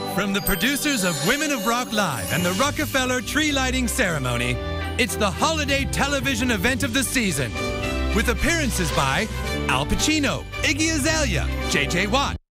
From the producers of Women of Rock Live and the Rockefeller Tree Lighting Ceremony, it's the holiday television event of the season, with appearances by Al Pacino, Iggy Azalea, J.J. Watt,